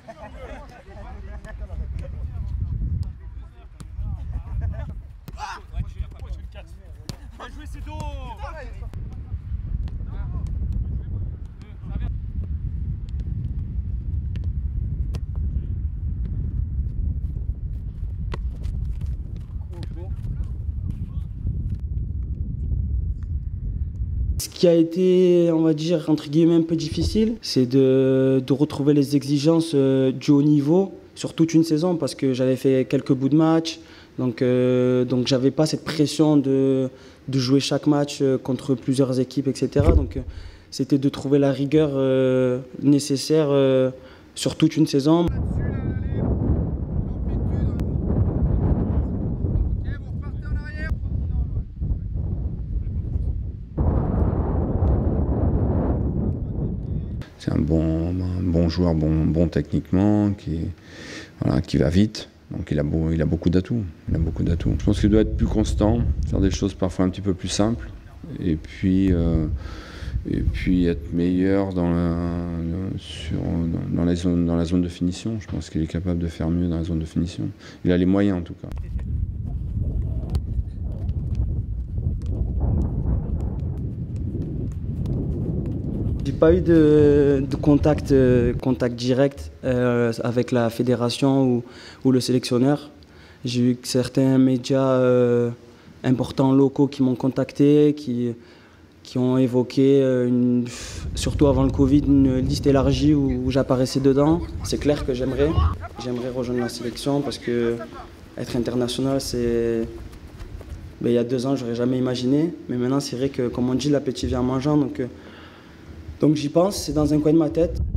Ce qui a été, on va dire, entre guillemets, un peu difficile, c'est de retrouver les exigences du haut niveau sur toute une saison parce que j'avais fait quelques bouts de match, donc j'avais pas cette pression de jouer chaque match contre plusieurs équipes, etc. Donc c'était de trouver la rigueur nécessaire sur toute une saison. C'est un bon joueur, bon techniquement, qui va vite. Donc il a beaucoup d'atouts. Je pense qu'il doit être plus constant, faire des choses parfois un petit peu plus simples. Et puis être meilleur dans la zone de finition. Je pense qu'il est capable de faire mieux dans la zone de finition. Il a les moyens en tout cas. J'ai pas eu de contact direct avec la fédération ou le sélectionneur. J'ai eu certains médias importants locaux qui m'ont contacté, qui ont évoqué, surtout avant le Covid, une liste élargie où j'apparaissais dedans. C'est clair que j'aimerais rejoindre la sélection parce que être international, c'est... il y a 2 ans, j'aurais jamais imaginé. Mais maintenant, c'est vrai que, comme on dit, l'appétit vient en mangeant. Donc j'y pense, c'est dans un coin de ma tête.